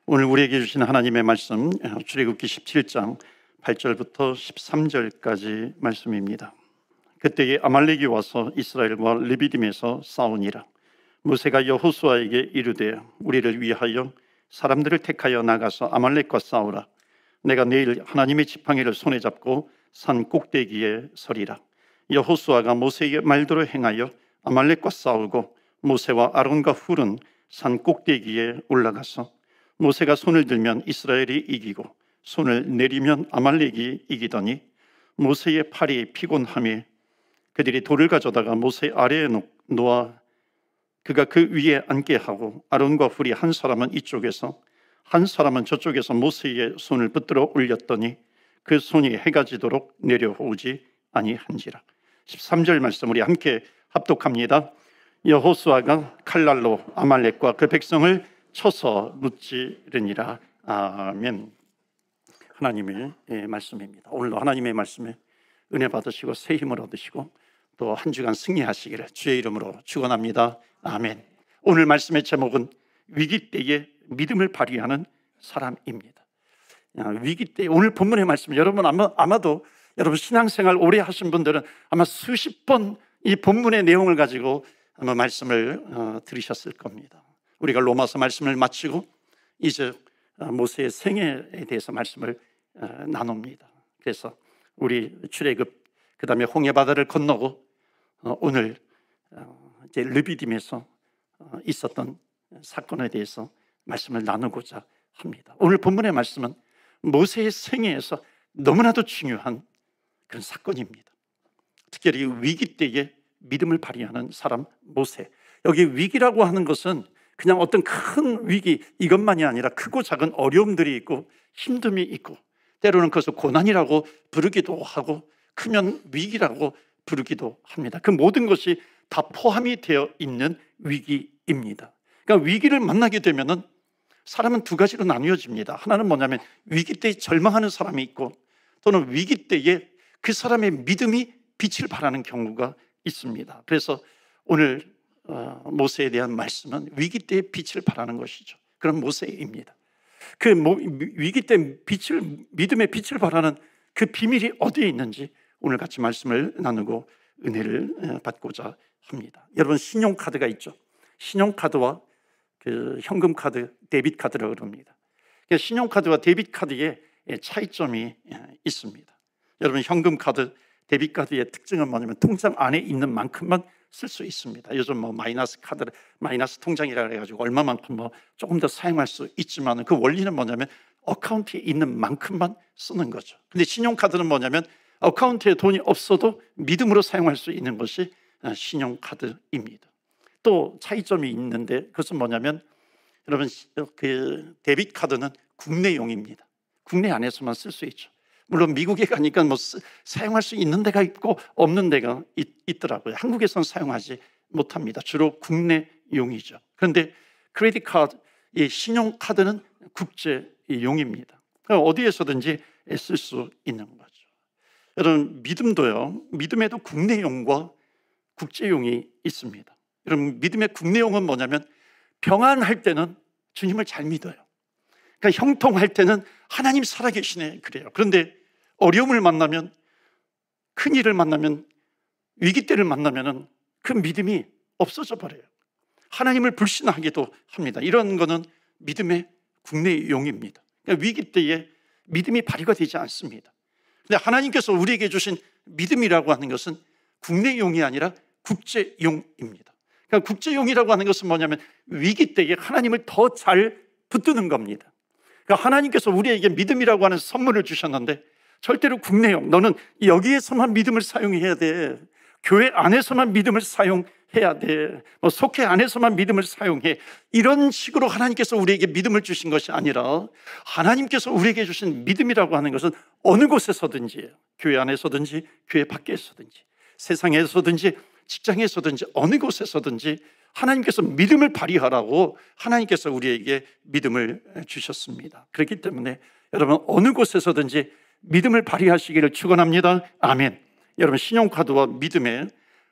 오늘 우리에게 주신 하나님의 말씀 출애굽기 17장 8절부터 13절까지 말씀입니다. 그때에 아말렉이 와서 이스라엘과 르비딤에서 싸우니라. 모세가 여호수아에게 이르되 우리를 위하여 사람들을 택하여 나가서 아말렉과 싸우라. 내가 내일 하나님의 지팡이를 손에 잡고 산 꼭대기에 서리라. 여호수아가 모세의 말대로 행하여 아말렉과 싸우고 모세와 아론과 훌은 산 꼭대기에 올라가서 모세가 손을 들면 이스라엘이 이기고 손을 내리면 아말렉이 이기더니 모세의 팔이 피곤함에 그들이 돌을 가져다가 모세 아래에 놓아 그가 그 위에 앉게 하고 아론과 훌이 한 사람은 이쪽에서 한 사람은 저쪽에서 모세의 손을 붙들어 올렸더니 그 손이 해가 지도록 내려오지 아니한지라. 13절 말씀 우리 함께 합독합니다. 여호수아가 칼날로 아말렉과 그 백성을 쳐서 무찌르니라. 아멘. 하나님의 말씀입니다. 오늘도 하나님의 말씀에 은혜 받으시고 새 힘을 얻으시고 또 한 주간 승리하시기를 주의 이름으로 축원합니다. 아멘. 오늘 말씀의 제목은 위기 때에 믿음을 발휘하는 사람입니다. 위기 때 오늘 본문의 말씀 여러분 아마도 여러분 신앙생활 오래 하신 분들은 아마 수십 번 이 본문의 내용을 가지고 아마 말씀을 들으셨을 겁니다. 우리가 로마서 말씀을 마치고 이제 모세의 생애에 대해서 말씀을 나눕니다. 그래서 우리 출애굽 그 다음에 홍해바다를 건너고 오늘 이제 르비딤에서 있었던 사건에 대해서 말씀을 나누고자 합니다. 오늘 본문의 말씀은 모세의 생애에서 너무나도 중요한 그런 사건입니다. 특별히 위기 때에 믿음을 발휘하는 사람 모세. 여기 위기라고 하는 것은 그냥 어떤 큰 위기 이것만이 아니라 크고 작은 어려움들이 있고 힘듦이 있고 때로는 그것을 고난이라고 부르기도 하고 크면 위기라고 부르기도 합니다. 그 모든 것이 다 포함이 되어 있는 위기입니다. 그러니까 위기를 만나게 되면은 사람은 두 가지로 나뉘어집니다. 하나는 뭐냐면 위기 때에 절망하는 사람이 있고 또는 위기 때에 그 사람의 믿음이 빛을 발하는 경우가 있습니다. 그래서 오늘 모세에 대한 말씀은 위기 때에 빛을 발하는 것이죠. 그런 모세입니다. 그 위기 때 믿음의 빛을 발하는 그 비밀이 어디에 있는지 오늘 같이 말씀을 나누고 은혜를 받고자 합니다. 여러분 신용카드가 있죠. 신용카드와 그 현금카드, 데빗카드라고 그럽니다. 신용카드와 데빗카드에 차이점이 있습니다. 여러분 현금카드, 데빗카드의 특징은 뭐냐면 통장 안에 있는 만큼만 쓸 수 있습니다. 요즘 마이너스 카드, 마이너스 통장이라 해가지고 얼마만큼 조금 더 사용할 수 있지만 그 원리는 뭐냐면 어카운트에 있는 만큼만 쓰는 거죠. 근데 신용카드는 뭐냐면 어카운트에 돈이 없어도 믿음으로 사용할 수 있는 것이 신용카드입니다. 또 차이점이 있는데 그것은 뭐냐면 여러분 그 데빗카드는 국내용입니다. 국내 안에서만 쓸 수 있죠. 물론 미국에 가니까 사용할 수 있는 데가 있고 없는 데가 있더라고요. 한국에서는 사용하지 못합니다. 주로 국내용이죠. 그런데 크레딧 카드, 이 신용카드는 국제용입니다. 어디에서든지 쓸 수 있는 거죠. 여러분 믿음도요. 믿음에도 국내용과 국제용이 있습니다. 여러분 믿음의 국내용은 뭐냐면 평안할 때는 주님을 잘 믿어요. 그러니까 형통할 때는 하나님 살아계시네 그래요. 그런데 어려움을 만나면 큰일을 만나면 위기 때를 만나면 그 믿음이 없어져 버려요. 하나님을 불신하기도 합니다. 이런 거는 믿음의 국내용입니다. 그러니까 위기 때에 믿음이 발휘가 되지 않습니다. 근데 하나님께서 우리에게 주신 믿음이라고 하는 것은 국내용이 아니라 국제용입니다. 그러니까 국제용이라고 하는 것은 뭐냐면 위기 때에 하나님을 더 잘 붙드는 겁니다. 그러니까 하나님께서 우리에게 믿음이라고 하는 선물을 주셨는데 절대로 국내용, 너는 여기에서만 믿음을 사용해야 돼. 교회 안에서만 믿음을 사용해야 돼. 속회 안에서만 믿음을 사용해. 이런 식으로 하나님께서 우리에게 믿음을 주신 것이 아니라 하나님께서 우리에게 주신 믿음이라고 하는 것은 어느 곳에서든지, 교회 안에서든지 교회 밖에서든지 세상에서든지 직장에서든지 어느 곳에서든지 하나님께서 믿음을 발휘하라고 하나님께서 우리에게 믿음을 주셨습니다. 그렇기 때문에 여러분 어느 곳에서든지 믿음을 발휘하시기를 축원합니다. 아멘. 여러분 신용카드와 믿음에 또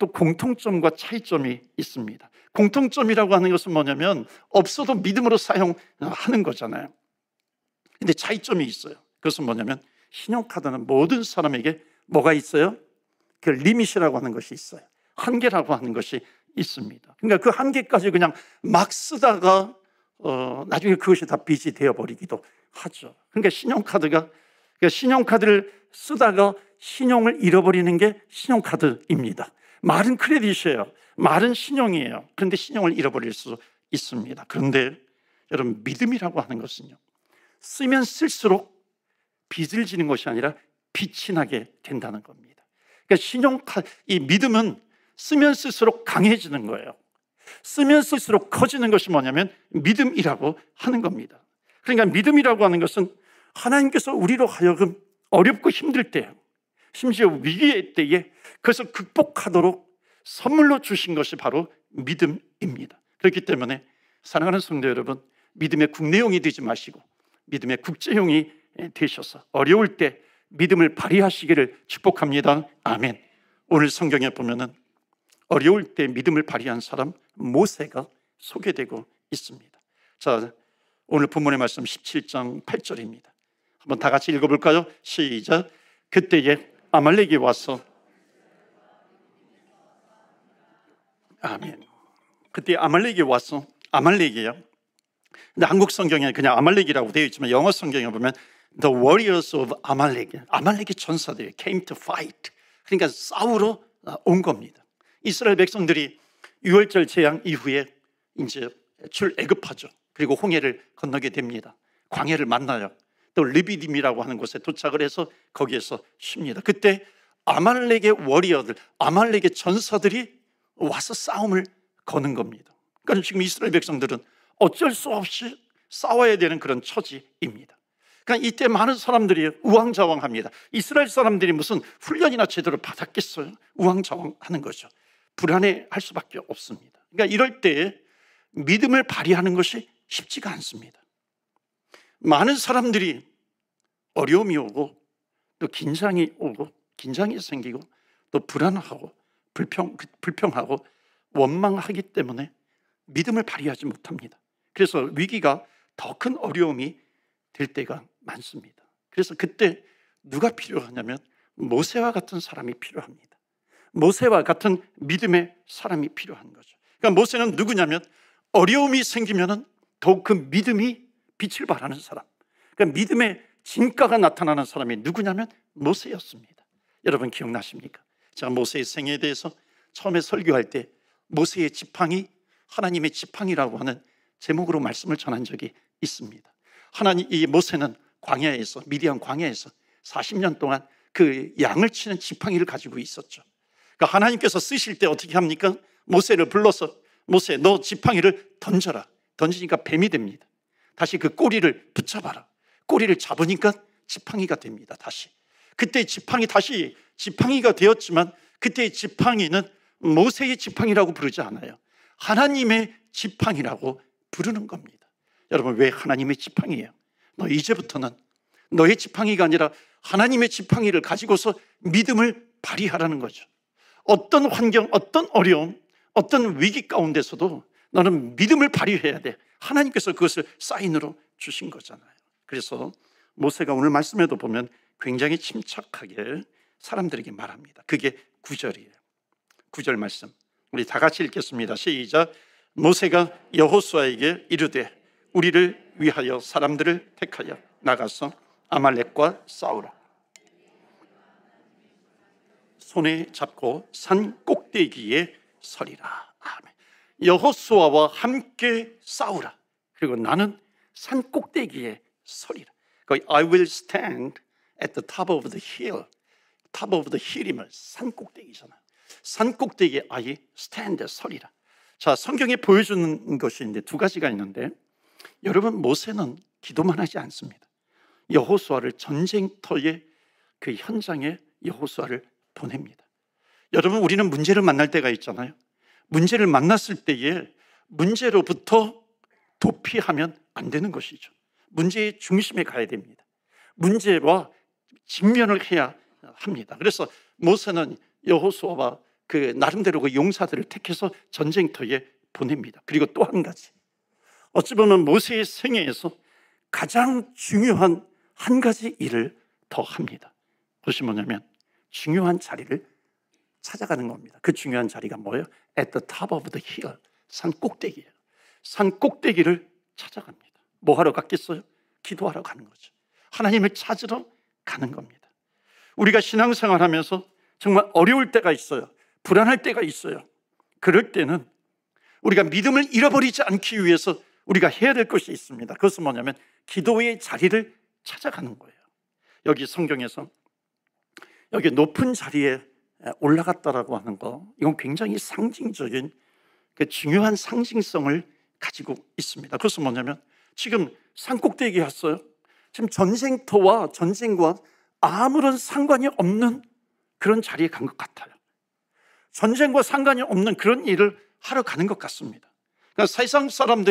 또 공통점과 차이점이 있습니다. 공통점이라고 하는 것은 뭐냐면 없어도 믿음으로 사용하는 거잖아요. 근데 차이점이 있어요. 그것은 뭐냐면 신용카드는 모든 사람에게 뭐가 있어요? 그 리밋이라고 하는 것이 있어요. 한계라고 하는 것이 있습니다. 그러니까 그 한계까지 그냥 막 쓰다가 나중에 그것이 다 빚이 되어버리기도 하죠. 그러니까 신용카드를 쓰다가 신용을 잃어버리는 게 신용카드입니다. 말은 크레딧이에요. 말은 신용이에요. 그런데 신용을 잃어버릴 수 있습니다. 그런데 여러분, 믿음이라고 하는 것은요, 쓰면 쓸수록 빚을 지는 것이 아니라 빛이 나게 된다는 겁니다. 그러니까 이 믿음은 쓰면 쓸수록 강해지는 거예요. 쓰면 쓸수록 커지는 것이 뭐냐면 믿음이라고 하는 겁니다. 그러니까 믿음이라고 하는 것은 하나님께서 우리로 하여금 어렵고 힘들 때, 심지어 위기의 때에 그것을 극복하도록 선물로 주신 것이 바로 믿음입니다. 그렇기 때문에 사랑하는 성도 여러분, 믿음의 국내용이 되지 마시고 믿음의 국제용이 되셔서 어려울 때 믿음을 발휘하시기를 축복합니다. 아멘. 오늘 성경에 보면은 어려울 때 믿음을 발휘한 사람 모세가 소개되고 있습니다. 자, 오늘 본문의 말씀 17장 8절입니다. 한번 다 같이 읽어볼까요? 시작. 그때에 아말렉이 와서, 아멘. 그때 아말렉이 와서, 아말렉이에요. 근데 한국 성경에 그냥 아말렉이라고 되어 있지만 영어 성경에 보면 The warriors of Amalek, 아말렉의 전사들이 came to fight. 그러니까 싸우러 온 겁니다. 이스라엘 백성들이 유월절 재앙 이후에 이제 출애굽하죠. 그리고 홍해를 건너게 됩니다. 광야를 만나요. 또 르비딤이라고 하는 곳에 도착을 해서 거기에서 쉽니다. 그때 아말렉의 워리어들, 아말렉의 전사들이 와서 싸움을 거는 겁니다. 그러니까 지금 이스라엘 백성들은 어쩔 수 없이 싸워야 되는 그런 처지입니다. 그러니까 이때 많은 사람들이 우왕좌왕합니다. 이스라엘 사람들이 무슨 훈련이나 제대로 받았겠어요? 우왕좌왕하는 거죠. 불안해할 수밖에 없습니다. 그러니까 이럴 때 믿음을 발휘하는 것이 쉽지가 않습니다. 많은 사람들이 어려움이 오고 또 긴장이 오고 긴장이 생기고 또 불안하고 불평하고 원망하기 때문에 믿음을 발휘하지 못합니다. 그래서 위기가 더 큰 어려움이 될 때가 많습니다. 그래서 그때 누가 필요하냐면 모세와 같은 사람이 필요합니다. 모세와 같은 믿음의 사람이 필요한 거죠. 그러니까 모세는 누구냐면 어려움이 생기면 더욱 그 믿음이 빛을 발하는 사람, 그러니까 믿음의 진가가 나타나는 사람이 누구냐면 모세였습니다. 여러분 기억나십니까? 제가 모세의 생애에 대해서 처음에 설교할 때 모세의 지팡이, 하나님의 지팡이라고 하는 제목으로 말씀을 전한 적이 있습니다. 이 모세는 광야에서, 미디안 광야에서 40년 동안 그 양을 치는 지팡이를 가지고 있었죠. 그러니까 하나님께서 쓰실 때 어떻게 합니까? 모세를 불러서 모세, 너 지팡이를 던져라. 던지니까 뱀이 됩니다. 다시 그 꼬리를 붙잡아라. 꼬리를 잡으니까 지팡이가 됩니다. 다시. 그때 다시 지팡이가 되었지만 그때의 지팡이는 모세의 지팡이라고 부르지 않아요. 하나님의 지팡이라고 부르는 겁니다. 여러분, 왜 하나님의 지팡이예요? 너 이제부터는 너의 지팡이가 아니라 하나님의 지팡이를 가지고서 믿음을 발휘하라는 거죠. 어떤 환경, 어떤 어려움, 어떤 위기 가운데서도 너는 믿음을 발휘해야 돼. 하나님께서 그것을 사인으로 주신 거잖아요. 그래서 모세가 오늘 말씀에도 보면 굉장히 침착하게 사람들에게 말합니다. 그게 9절이에요. 9절 말씀 우리 다 같이 읽겠습니다. 시작. 모세가 여호수아에게 이르되 우리를 위하여 사람들을 택하여 나가서 아말렉과 싸우라. 손에 잡고 산 꼭대기에 서리라. 아멘. 여호수아와 함께 싸우라. 그리고 나는 산 꼭대기에 서리라. I will stand at the top of the hill. top of the hill이면 산 꼭대기잖아요. 산 꼭대기에 I stand, 서리라. 자, 성경에 보여주는 것이 이제 두 가지가 있는데, 여러분, 모세는 기도만 하지 않습니다. 여호수아를 전쟁터의 그 현장에 여호수아를 보냅니다. 여러분, 우리는 문제를 만날 때가 있잖아요. 문제를 만났을 때에 문제로부터 도피하면 안 되는 것이죠. 문제의 중심에 가야 됩니다. 문제와 직면을 해야 합니다. 그래서 모세는 여호수아와 그 나름대로 그 용사들을 택해서 전쟁터에 보냅니다. 그리고 또 한 가지, 어찌 보면 모세의 생애에서 가장 중요한 한 가지 일을 더 합니다. 그것이 뭐냐면 중요한 자리를 찾아가는 겁니다. 그 중요한 자리가 뭐예요? At the top of the hill, 산 꼭대기예요. 산 꼭대기를 찾아갑니다. 뭐 하러 갔겠어요? 기도하러 가는 거죠. 하나님을 찾으러 가는 겁니다. 우리가 신앙생활하면서 정말 어려울 때가 있어요. 불안할 때가 있어요. 그럴 때는 우리가 믿음을 잃어버리지 않기 위해서 우리가 해야 될 것이 있습니다. 그것은 뭐냐면 기도의 자리를 찾아가는 거예요. 여기 성경에서 여기 높은 자리에 올라갔다라고 하는 거, 이건 굉장히 상징적인 그 중요한 상징성을 가지고 있습니다. 그것은 뭐냐면 지금 산꼭대기에 왔어요. 지금 전쟁터와 전쟁과 아무런 상관이 없는 그런 자리에 간 것 같아요. 전쟁과 상관이 없는 그런 일을 하러 가는 것 같습니다. 그러니까 세상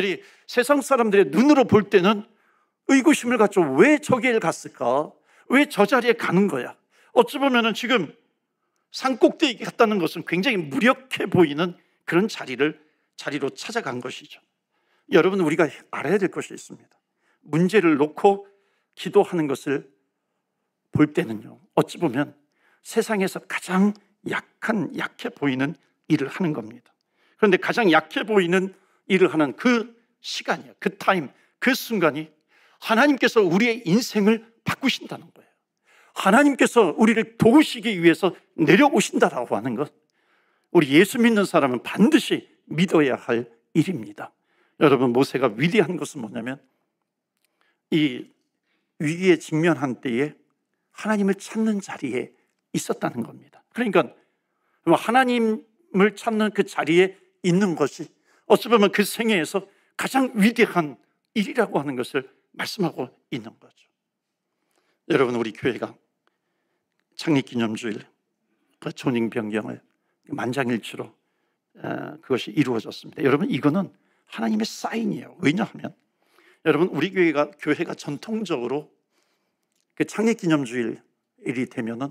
사람들의 눈으로 볼 때는 의구심을 갖죠. 왜 저기에 갔을까? 왜 저 자리에 가는 거야? 어찌 보면은 지금 산꼭대기에 갔다는 것은 굉장히 무력해 보이는 그런 자리로 찾아간 것이죠. 여러분, 우리가 알아야 될 것이 있습니다. 문제를 놓고 기도하는 것을 볼 때는요, 어찌 보면 세상에서 가장 약해 보이는 일을 하는 겁니다. 그런데 가장 약해 보이는 일을 하는 그 시간이요, 그 타임, 그 순간이 하나님께서 우리의 인생을 바꾸신다는 거예요. 하나님께서 우리를 도우시기 위해서 내려오신다라고 하는 것, 우리 예수 믿는 사람은 반드시 믿어야 할 일입니다. 여러분, 모세가 위대한 것은 뭐냐면 이 위기에 직면한 때에 하나님을 찾는 자리에 있었다는 겁니다. 그러니까 하나님을 찾는 그 자리에 있는 것이 어찌 보면 그 생애에서 가장 위대한 일이라고 하는 것을 말씀하고 있는 거죠. 여러분, 우리 교회가 창립기념주일 그 존칭 변경을 만장일치로 그것이 이루어졌습니다. 여러분, 이거는 하나님의 사인이에요. 왜냐하면 여러분, 우리 교회가 전통적으로 그 창립기념주일이 되면은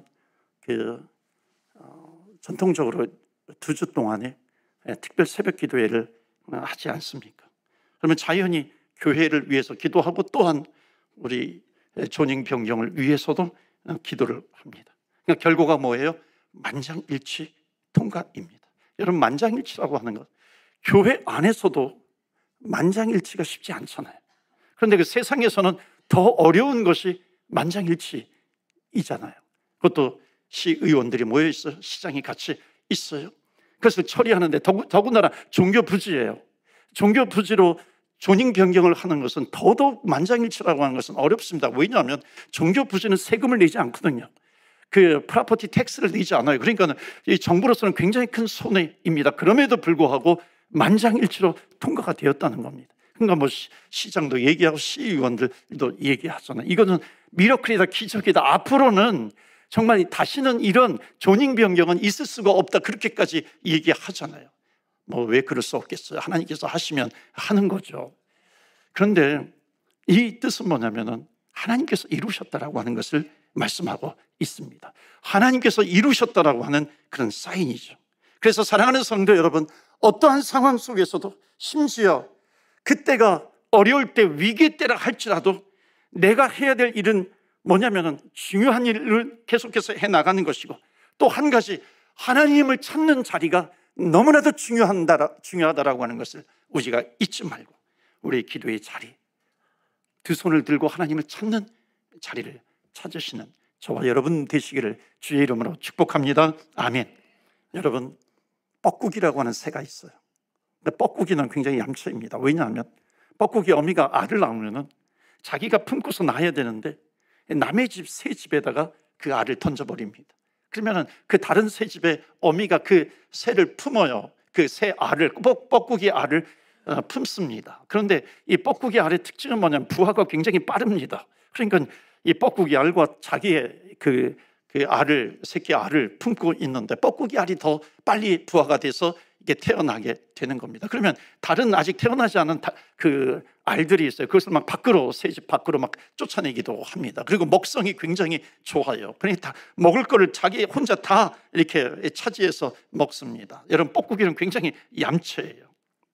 전통적으로 2주 동안에 특별 새벽 기도회를 하지 않습니까? 그러면 자연히 교회를 위해서 기도하고 또한 우리 존칭 변경을 위해서도 기도를 합니다. 그러니까 결과가 뭐예요? 만장일치 통과입니다. 여러분, 만장일치라고 하는 것, 교회 안에서도 만장일치가 쉽지 않잖아요. 그런데 그 세상에서는 더 어려운 것이 만장일치이잖아요. 그것도 시의원들이 모여 있어요. 시장이 같이 있어요. 그것을 처리하는데 더군다나 종교부지예요. 종교부지로 존칭 변경을 하는 것은 더더욱 만장일치라고 하는 것은 어렵습니다. 왜냐하면 종교부지는 세금을 내지 않거든요. 그 프로퍼티 텍스를 내지 않아요. 그러니까 이 정부로서는 굉장히 큰 손해입니다. 그럼에도 불구하고 만장일치로 통과가 되었다는 겁니다. 그러니까 뭐 시장도 얘기하고 시의원들도 얘기하잖아요. 이거는 미러클이다, 기적이다. 앞으로는 정말 다시는 이런 존칭 변경은 있을 수가 없다. 그렇게까지 얘기하잖아요. 뭐 왜 그럴 수 없겠어요? 하나님께서 하시면 하는 거죠. 그런데 이 뜻은 뭐냐면은 하나님께서 이루셨다라고 하는 것을 말씀하고 있습니다. 하나님께서 이루셨다라고 하는 그런 사인이죠. 그래서 사랑하는 성도 여러분, 어떠한 상황 속에서도 심지어 그때가 어려울 때, 위기 때라 할지라도 내가 해야 될 일은 뭐냐면은 중요한 일을 계속해서 해나가는 것이고, 또 한 가지 하나님을 찾는 자리가 너무나도 중요하다라고 하는 것을 우리가 잊지 말고 우리의 기도의 자리, 두 손을 들고 하나님을 찾는 자리를 찾으시는 저와 여러분 되시기를 주의 이름으로 축복합니다. 아멘. 여러분, 뻐꾸기라고 하는 새가 있어요. 근데 뻐꾸기는 굉장히 얌체입니다. 왜냐하면 뻐꾸기 어미가 알을 낳으면은 자기가 품고서 낳아야 되는데 남의 집 새 집에다가 그 알을 던져버립니다. 그러면은 그 다른 새 집에 어미가 그 새를 품어요. 그 새 알을, 뻐꾸기 알을 품습니다. 그런데 이 뻐꾸기 알의 특징은 뭐냐면 부화가 굉장히 빠릅니다. 그러니까 이 뻐꾸기 알과 자기의 그 그 새끼 알을 품고 있는데 뻐꾸기 알이 더 빨리 부화가 돼서 이게 태어나게 되는 겁니다. 그러면 다른 아직 태어나지 않은 그 알들이 있어요. 그것을 막 새집 밖으로 막 쫓아내기도 합니다. 그리고 먹성이 굉장히 좋아요. 그러니까 먹을 거를 자기 혼자 다 이렇게 차지해서 먹습니다. 여러분, 뻐꾸기는 굉장히 얌체예요.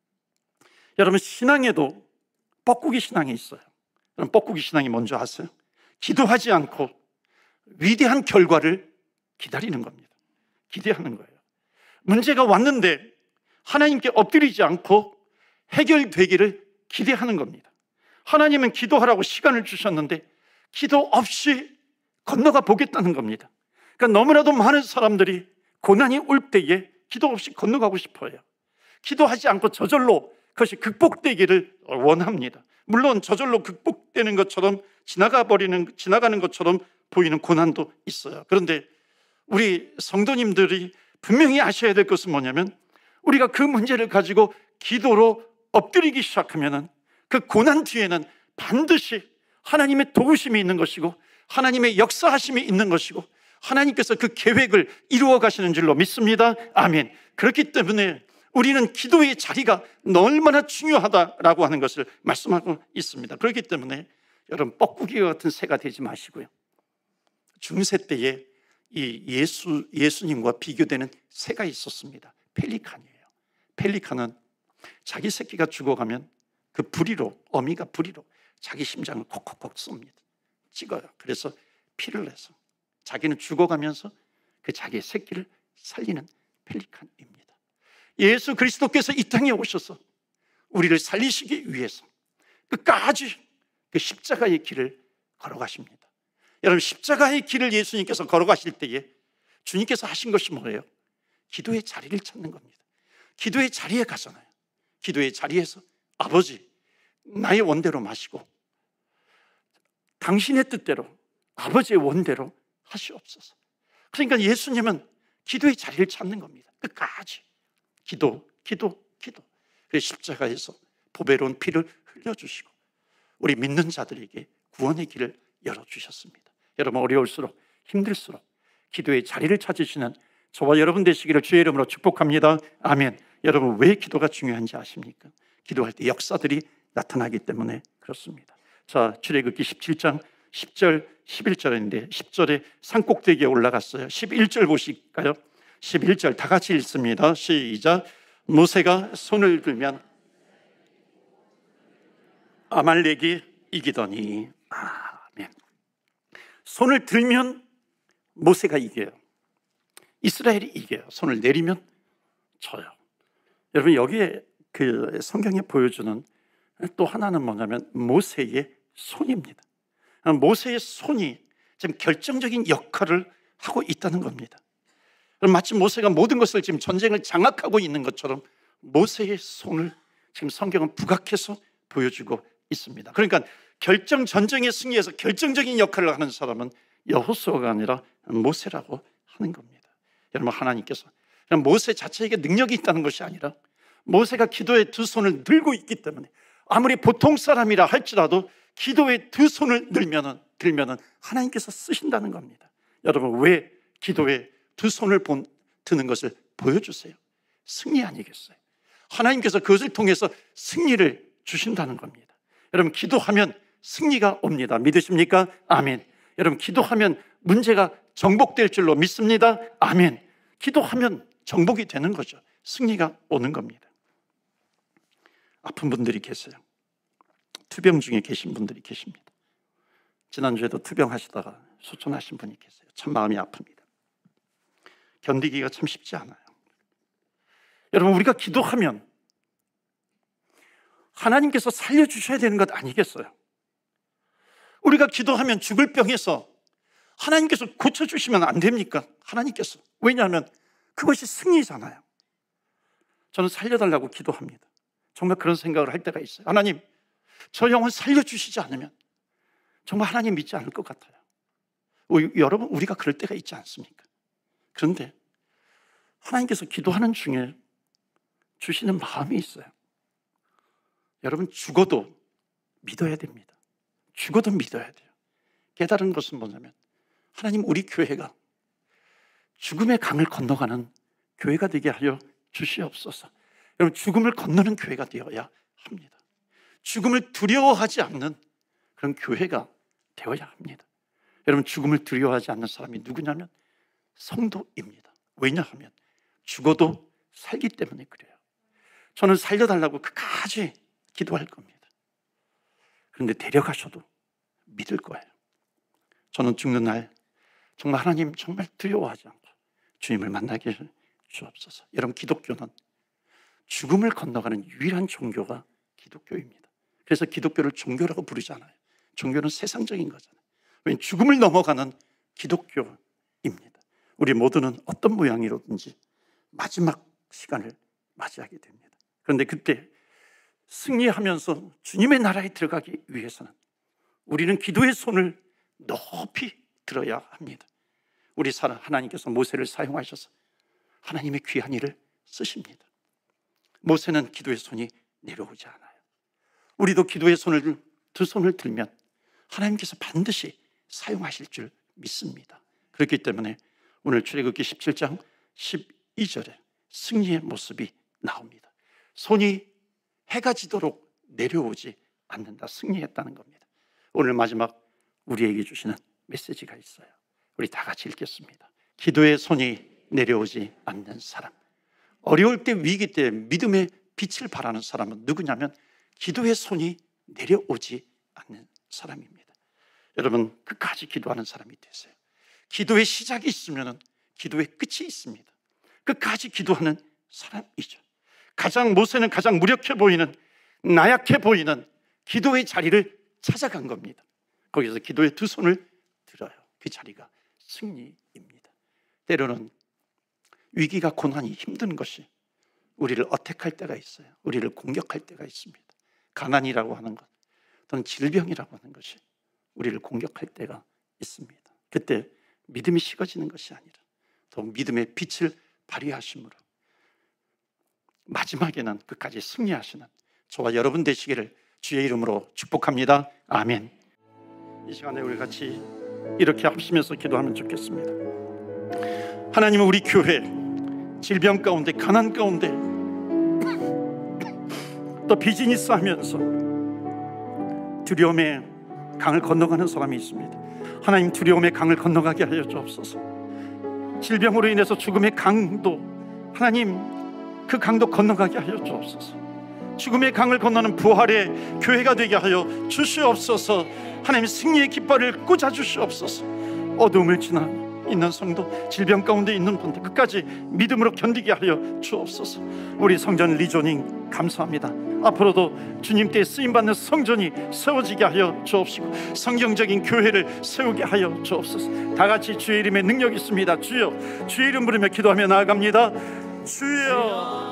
여러분, 신앙에도 뻐꾸기 신앙이 있어요. 여러분, 뻐꾸기 신앙이 뭔지 아세요? 기도하지 않고 위대한 결과를 기다리는 겁니다. 기대하는 거예요. 문제가 왔는데 하나님께 엎드리지 않고 해결되기를 기대하는 겁니다. 하나님은 기도하라고 시간을 주셨는데 기도 없이 건너가 보겠다는 겁니다. 그러니까 너무나도 많은 사람들이 고난이 올 때에 기도 없이 건너가고 싶어요. 기도하지 않고 저절로 그것이 극복되기를 원합니다. 물론 저절로 극복되는 것처럼 지나가는 것처럼 보이는 고난도 있어요. 그런데 우리 성도님들이 분명히 아셔야 될 것은 뭐냐면, 우리가 그 문제를 가지고 기도로 엎드리기 시작하면 그 고난 뒤에는 반드시 하나님의 도우심이 있는 것이고 하나님의 역사하심이 있는 것이고 하나님께서 그 계획을 이루어 가시는 줄로 믿습니다. 아멘. 그렇기 때문에 우리는 기도의 자리가 얼마나 중요하다라고 하는 것을 말씀하고 있습니다. 그렇기 때문에 여러분, 뻐꾸기 같은 새가 되지 마시고요, 중세 때에 이 예수님과 비교되는 새가 있었습니다. 펠리칸이에요. 펠리칸은 자기 새끼가 죽어가면 그 어미가 부리로 자기 심장을 콕콕콕 쏩니다. 찍어요. 그래서 피를 내서 자기는 죽어가면서 그 자기의 새끼를 살리는 펠리칸입니다. 예수 그리스도께서 이 땅에 오셔서 우리를 살리시기 위해서 끝까지 그 십자가의 길을 걸어가십니다. 여러분, 십자가의 길을 예수님께서 걸어가실 때에 주님께서 하신 것이 뭐예요? 기도의 자리를 찾는 겁니다. 기도의 자리에 가잖아요. 기도의 자리에서 아버지, 나의 원대로 마시고 당신의 뜻대로, 아버지의 원대로 하시옵소서. 그러니까 예수님은 기도의 자리를 찾는 겁니다. 끝까지 기도. 그래서 십자가에서 보배로운 피를 흘려주시고 우리 믿는 자들에게 구원의 길을 열어주셨습니다. 여러분, 어려울수록 힘들수록 기도의 자리를 찾으시는 저와 여러분 되시기를 주의 이름으로 축복합니다. 아멘. 여러분, 왜 기도가 중요한지 아십니까? 기도할 때 역사들이 나타나기 때문에 그렇습니다. 자, 출애굽기 17장 10절 11절인데 10절에 산꼭대기에 올라갔어요. 11절 보실까요? 11절 다 같이 읽습니다. 시작. 모세가 손을 들면 아말렉이 이기더니. 아멘. 손을 들면 모세가 이겨요. 이스라엘이 이겨요. 손을 내리면 져요. 여러분, 여기에 그 성경에 보여주는 또 하나는 뭐냐면 모세의 손입니다. 모세의 손이 지금 결정적인 역할을 하고 있다는 겁니다. 마치 모세가 모든 것을 지금 전쟁을 장악하고 있는 것처럼 모세의 손을 지금 성경은 부각해서 보여주고 있습니다. 그러니까 전쟁의 승리에서 결정적인 역할을 하는 사람은 여호수아가 아니라 모세라고 하는 겁니다. 여러분, 하나님께서 모세 자체에게 능력이 있다는 것이 아니라 모세가 기도의 두 손을 들고 있기 때문에 아무리 보통 사람이라 할지라도 기도의 두 손을 들면은 하나님께서 쓰신다는 겁니다. 여러분, 왜 기도의 두 손을 드는 것을 보여주세요? 승리 아니겠어요? 하나님께서 그것을 통해서 승리를 주신다는 겁니다. 여러분, 기도하면 승리가 옵니다. 믿으십니까? 아멘. 여러분, 기도하면 문제가 정복될 줄로 믿습니다. 아멘. 기도하면 정복이 되는 거죠. 승리가 오는 겁니다. 아픈 분들이 계세요. 투병 중에 계신 분들이 계십니다. 지난주에도 투병하시다가 소천하신 분이 계세요. 참 마음이 아픕니다. 견디기가 참 쉽지 않아요. 여러분, 우리가 기도하면 하나님께서 살려주셔야 되는 것 아니겠어요? 우리가 기도하면 죽을 병에서 하나님께서 고쳐주시면 안 됩니까? 하나님께서. 왜냐하면 그것이 승리잖아요. 저는 살려달라고 기도합니다. 정말 그런 생각을 할 때가 있어요. 하나님, 저 영혼 살려주시지 않으면 정말 하나님 믿지 않을 것 같아요. 여러분, 우리가 그럴 때가 있지 않습니까? 그런데 하나님께서 기도하는 중에 주시는 마음이 있어요. 여러분, 죽어도 믿어야 됩니다. 죽어도 믿어야 돼요. 깨달은 것은 뭐냐면 하나님, 우리 교회가 죽음의 강을 건너가는 교회가 되게 하여 주시옵소서. 여러분, 죽음을 건너는 교회가 되어야 합니다. 죽음을 두려워하지 않는 그런 교회가 되어야 합니다. 여러분, 죽음을 두려워하지 않는 사람이 누구냐면 성도입니다. 왜냐하면 죽어도 살기 때문에 그래요. 저는 살려달라고 끝까지 기도할 겁니다. 그런데 데려가셔도 믿을 거예요. 저는 죽는 날 정말 하나님 정말 두려워하지 않고 주님을 만나게 주옵소서. 여러분, 기독교는 죽음을 건너가는 유일한 종교가 기독교입니다. 그래서 기독교를 종교라고 부르잖아요. 종교는 세상적인 거잖아요. 왜냐하면 죽음을 넘어가는 기독교입니다. 우리 모두는 어떤 모양이로든지 마지막 시간을 맞이하게 됩니다. 그런데 그때 승리하면서 주님의 나라에 들어가기 위해서는 우리는 기도의 손을 높이 들어야 합니다. 우리 하나님께서 모세를 사용하셔서 하나님의 귀한 일을 쓰십니다. 모세는 기도의 손이 내려오지 않아요. 우리도 기도의 손을, 두 손을 들면 하나님께서 반드시 사용하실 줄 믿습니다. 그렇기 때문에 오늘 출애굽기 17장 12절에 승리의 모습이 나옵니다. 손이 해가 지도록 내려오지 않는다. 승리했다는 겁니다. 오늘 마지막 우리에게 주시는 메시지가 있어요. 우리 다 같이 읽겠습니다. 기도의 손이 내려오지 않는 사람, 어려울 때, 위기 때 믿음의 빛을 발하는 사람은 누구냐면 기도의 손이 내려오지 않는 사람입니다. 여러분, 끝까지 기도하는 사람이 되세요. 기도의 시작이 있으면 기도의 끝이 있습니다. 끝까지 기도하는 사람이죠. 모세는 가장 무력해 보이는, 나약해 보이는 기도의 자리를 찾아간 겁니다. 거기서 기도의 두 손을 들어요. 그 자리가 승리입니다. 때로는 위기가, 고난이, 힘든 것이 우리를 어택할 때가 있어요. 우리를 공격할 때가 있습니다. 가난이라고 하는 것 또는 질병이라고 하는 것이 우리를 공격할 때가 있습니다. 그때 믿음이 식어지는 것이 아니라 더 믿음의 빛을 발휘하심으로 마지막에는 끝까지 승리하시는 저와 여러분 되시기를 주의 이름으로 축복합니다. 아멘. 이 시간에 우리 같이 이렇게 합심해서 기도하면 좋겠습니다. 하나님은 우리 교회 질병 가운데, 가난 가운데 또 비즈니스 하면서 두려움의 강을 건너가는 사람이 있습니다. 하나님, 두려움의 강을 건너가게 하여 주옵소서. 질병으로 인해서 죽음의 강도, 하나님 그 강도 건너가게 하여 주옵소서. 죽음의 강을 건너는 부활의 교회가 되게 하여 주시옵소서. 하나님, 승리의 깃발을 꽂아 주시옵소서. 어둠을 지나 있는 성도, 질병 가운데 있는 분들 끝까지 믿음으로 견디게 하여 주옵소서. 우리 성전 리조닝 감사합니다. 앞으로도 주님께 쓰임받는 성전이 세워지게 하여 주옵시고 성경적인 교회를 세우게 하여 주옵소서. 다 같이 주의 이름에 능력이 있습니다. 주여, 주의 이름 부르며 기도하며 나아갑니다. 주여.